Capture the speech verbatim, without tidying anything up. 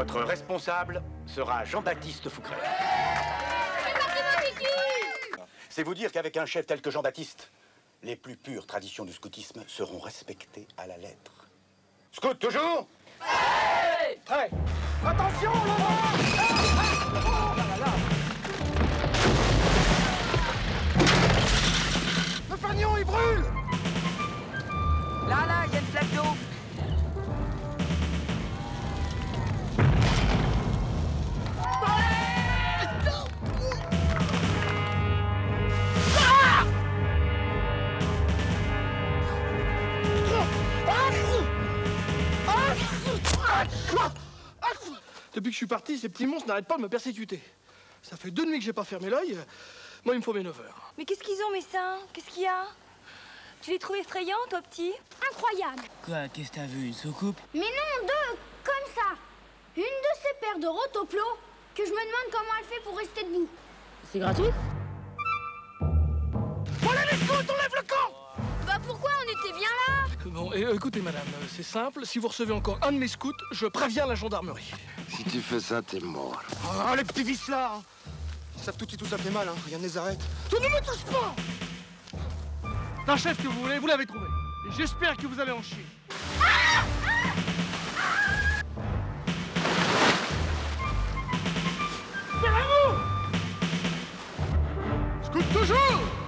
Votre responsable sera Jean-Baptiste Foucret. C'est vous dire qu'avec un chef tel que Jean-Baptiste, les plus pures traditions du scoutisme seront respectées à la lettre. Scout, toujours? Hey! Prêt. Attention, Laurent! Oh là là! Le fanion, il brûle! Là, là, il y a une flaque d'eau. Depuis que je suis parti, ces petits monstres n'arrêtent pas de me persécuter. Ça fait deux nuits que j'ai pas fermé l'œil. Moi, il me faut mes neuf heures. Mais qu'est-ce qu'ils ont, mes seins? Qu'est-ce qu'il y a? Tu les trouves effrayants, toi, petit? Incroyable. Quoi, qu'est-ce que t'as vu, une soucoupe? Mais non, deux, comme ça. Une de ces paires de rotoplo que je me demande comment elle fait pour rester debout. C'est gratuit? Voilà les scouts, on lève le camp! Bah pourquoi on était bien là? Bon, et, euh, écoutez, madame, euh, c'est simple. Si vous recevez encore un de mes scouts, je préviens la gendarmerie. Si tu fais ça, t'es mort. Ah, les petits vices là hein. Ils savent tout de suite où ça fait mal, hein. Rien ne les arrête. Tu ne me touches pas! C'est un chef que vous voulez, vous l'avez trouvé. Et j'espère que vous allez en chier. Ah ah Serrez-vous! Scout toujours!